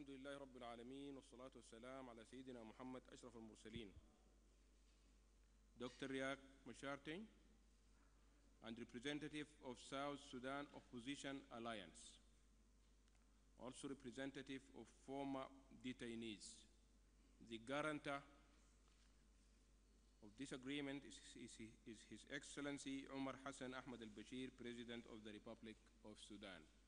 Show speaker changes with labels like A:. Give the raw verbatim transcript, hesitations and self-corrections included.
A: الحمد لله رب العالمين والصلاة والسلام على سيدنا محمد أشرف المرسلين. Doctor Riek Machar, and representative of South Sudan Opposition Alliance, also representative of former detainees. The guarantor of this agreement is, is, is His Excellency Omar Hassan Ahmad al-Bashir, President of the Republic of Sudan.